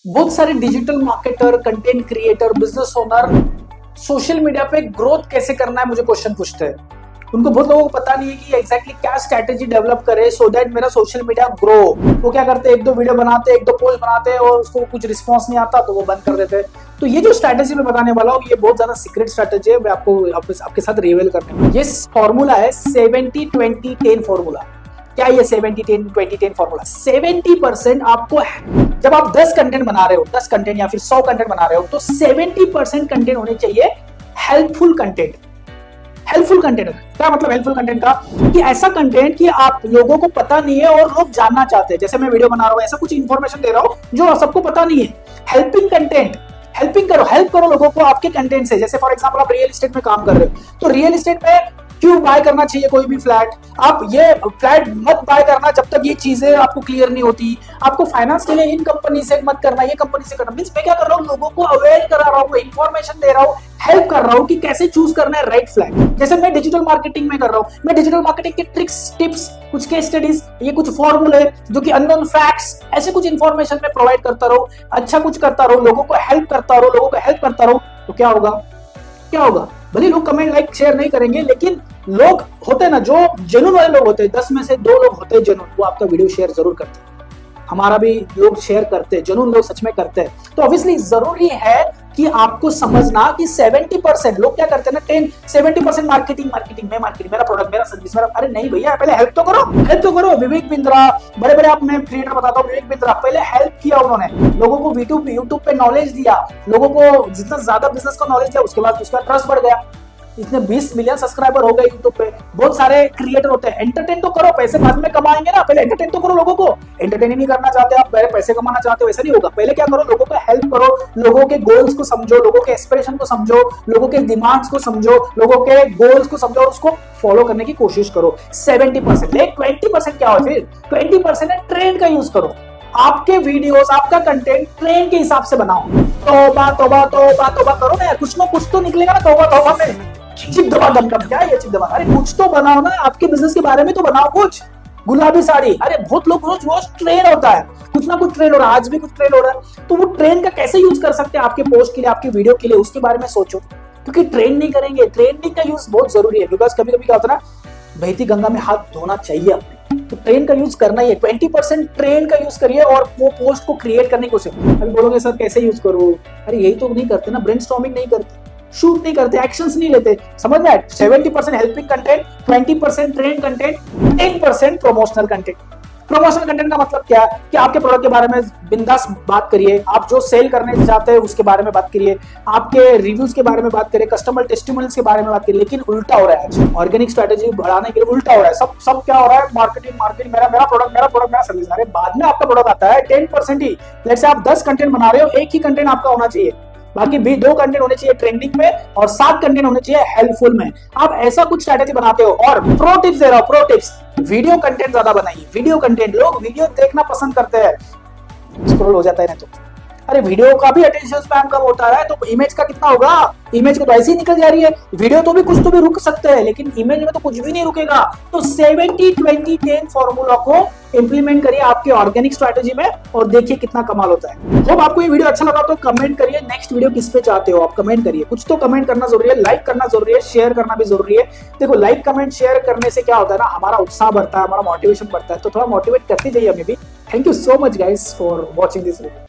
बहुत सारे digital marketer, content creator, business owner social media पे ग्रोथ कैसे करना है मुझे क्वेश्चन पूछते हैं। उनको बहुत लोगों को पता नहीं है कि एग्जैक्टली क्या स्ट्रैटेजी डेवलप करे सो दैट मेरा सोशल मीडिया ग्रो। वो क्या करते हैं, एक दो वीडियो बनाते हैं, एक दो पोस्ट बनाते हैं और उसको कुछ रिस्पॉन्स नहीं आता तो वो बंद कर देते हैं। तो ये जो स्ट्रैटेजी मैं बताने वाला हूँ ये बहुत ज्यादा सीक्रेट स्ट्रैटेजी है, मैं आपके साथ रिवील करने वाला। ये फॉर्मूला है 70-20-10 फॉर्मूला। क्या ये 70-10-20-10 फॉर्मूला? 70% आपको, जब आप 10 कंटेंट बना रहे हो, 10 कंटेंट या फिर 100 कंटेंट बना रहे हो, तो 70% कंटेंट होने चाहिए हेल्पफुल कंटेंट। हेल्पफुल कंटेंट क्या मतलब हेल्पफुल कंटेंट का? कि ऐसा कंटेंट कि आप लोगों को पता नहीं है और लोग जानना चाहते हैं। जैसे मैं वीडियो बना रहा हूं, ऐसा कुछ इंफॉर्मेशन दे रहा हूं जो सबको पता नहीं है। हेल्पिंग कंटेंट, हेल्पिंग करो, हेल्प करो लोगों को आपके कंटेंट से। जैसे फॉर एग्जांपल आप रियल एस्टेट में काम कर रहे हो, तो रियल एस्टेट में क्यों बाय करना चाहिए कोई भी फ्लैट? आप ये फ्लैट मत बाय करना जब तक ये चीजें आपको क्लियर नहीं होती। आपको फाइनेंस के लिए इन कंपनी से मत करना, ये कंपनी से करना। मींस मैं क्या कर रहा हूँ, लोगों को अवेयर करा रहा हूँ, इंफॉर्मेशन दे रहा हूँ, हेल्प कर रहा हूँ कि कैसे चूज करना है राइट फ्लैट। जैसे मैं डिजिटल मार्केटिंग में कर रहा हूँ, मैं डिजिटल मार्केटिंग के ट्रिक्स, टिप्स, कुछ केस स्टडीज, ये कुछ फॉर्मूले जो कि अननोन फैक्ट्स, ऐसे कुछ इंफॉर्मेशन में प्रोवाइड करता रहूं, अच्छा कुछ करता रहूं, लोगों को हेल्प करता रहूं, लोगों को हेल्प करता रहूं, तो क्या होगा? क्या होगा? भले लोग कमेंट, लाइक, शेयर नहीं करेंगे, लेकिन लोग होते हैं ना जो जेन्युइन वाले लोग होते हैं, 10 में से 2 लोग होते हैं जेन्युइन, वो आपका वीडियो शेयर जरूर करते हैं। हमारा भी लोग शेयर करते हैं, जेन्युइन लोग सच में करते हैं। तो ऑब्वियसली जरूरी है कि आपको समझना कि 70% लोग क्या करते हैं ना, 70% मार्केटिंग, मैं मार्केटिंग, मेरा प्रोडक्ट, मेरा सर्विस, मेरा। अरे नहीं भैया, पहले हेल्प तो करो, हेल्प तो करो। विवेक बिंद्रा, बड़े बड़े आप मैं क्रिएटर बताता हूँ, विवेक बिंद्रा पहले हेल्प किया उन्होंने, लोगों को यूट्यूब पे नॉलेज दिया, लोगों को जितना ज्यादा बिजनेस का नॉलेज दिया उसके बाद उसका ट्रस्ट बढ़ गया। इसने 20 मिलियन सब्सक्राइबर हो गए यूट्यूब पे। बहुत सारे क्रिएटर होते हैं, एंटरटेन तो करो, पैसे बाद में कमाएंगे ना, पहले एंटरटेन तो करो लोगों को। एंटरटेन ही नहीं करना चाहते आप, पहले पैसे कमाना चाहते हो, ऐसा नहीं होगा। पहले क्या करो, लोगों को हेल्प करो, लोगों के गोल्स को समझो, लोगों के एस्पिरेशन को समझो, लोगों के डिमांड्स को समझो, लोगों के गोल्स को समझो और उसको फॉलो करने की कोशिश करो। 70%। 20% क्या हो? फिर 20% है ट्रेंड का यूज करो। आपके वीडियोस, आपका कंटेंट ट्रेंड के हिसाब से बनाओ। तौबा तौबा तौबा तौबा करो ना, कुछ ना कुछ तो निकलेगा ना तौबा तौबा में। चिप दबा दमकम, क्या है ये चिप दबा? अरे कुछ तो बनाओ ना, आपके बिजनेस के बारे में तो बनाओ कुछ। गुलाबी साड़ी, अरे बहुत लोग रोज ट्रेंड होता है, कुछ ना कुछ ट्रेंड हो रहा है, आज भी कुछ ट्रेंड हो रहा है। तो वो ट्रेंड का कैसे यूज कर सकते हैं आपके पोस्ट के लिए, आपके वीडियो के लिए, उसके बारे में सोचो। क्योंकि ट्रेंड नहीं करेंगे, ट्रेंडिंग का यूज बहुत जरूरी है। बिकॉज कभी कभी क्या होता है ना, बहती गंगा में हाथ धोना चाहिए अपने, तो ट्रेंड का यूज करना ही है। 20% ट्रेंड का यूज करिए और वो पोस्ट को क्रिएट करने की कोशिश। अभी बोलोगे सर कैसे यूज करो? अरे यही तो नहीं करते ना, ब्रेनस्टॉर्मिंग नहीं करते, शूट नहीं करते, एक्शंस नहीं लेते। समझ में आया? 70% helping content, 20% trend content, 10% promotional content. Promotional content का मतलब क्या? कि आपके प्रोडक्ट के बारे में बिंदास बात करिए, आप जो सेल करने चाहते हैं उसके बारे में बात करिए, आपके रिव्यूज के बारे में बात करिए, कस्टमर टेस्टिमोनियल्स के बारे में बात करिए। लेकिन उल्टा हो रहा है आज, ऑर्गेनिक स्ट्रेटेजी बढ़ाने के लिए उल्टा हो रहा है। सब क्या हो रहा है? मार्केटिंग, मेरा प्रोडक्ट, मेरा सर्विस। अरे बाद में आपका प्रोडक्ट आता है 10% ही। जैसे आप 10 कंटेंट बना रहे हो, एक ही कंटेंट आपका होना चाहिए, बाकी भी 2 कंटेंट होने चाहिए ट्रेंडिंग में और 7 कंटेंट होने चाहिए हेल्पफुल में। आप ऐसा कुछ स्ट्रैटेजी बनाते हो। और प्रो टिप्स दे रहा हूं, प्रो टिप्स, वीडियो कंटेंट ज्यादा बनाइए। वीडियो कंटेंट, लोग वीडियो देखना पसंद करते हैं, स्क्रॉल हो जाता है ना तो। अरे वीडियो का भी अटेंशन स्पैन कम होता है, तो इमेज का कितना होगा? इमेज को तो ऐसे ही निकल जा रही है, वीडियो तो भी कुछ तो भी रुक सकते हैं, लेकिन इमेज में तो कुछ भी नहीं रुकेगा। तो 70-20-10 फॉर्मूला को इंप्लीमेंट करिए आपके ऑर्गेनिक स्ट्रैटेजी में और देखिए कितना कमाल होता है। होप आपको ये वीडियो अच्छा लगा तो कमेंट करिए, नेक्स्ट वीडियो किस पे चाहते हो आप कमेंट करिए। कुछ तो कमेंट करना जरूरी है, लाइक करना जरूरी है, शेयर करना भी जरूरी है। देखो लाइक कमेंट शेयर करने से क्या होता है ना, हमारा उत्साह बढ़ता है, हमारा मोटिवेशन बढ़ता है, तो थोड़ा मोटिवेट करते जाइए हमें भी। Thank you so much guys for watching this video.